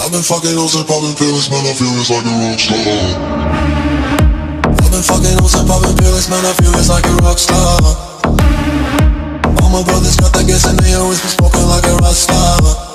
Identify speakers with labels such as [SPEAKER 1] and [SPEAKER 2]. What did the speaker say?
[SPEAKER 1] I've been fucking hoes and popping pills, man, I feel it's like a rock star. I've been fucking hoes and popping pills, man, I feel it's like a rock star. All my brothers got that gas and they always been smoking like a rock star.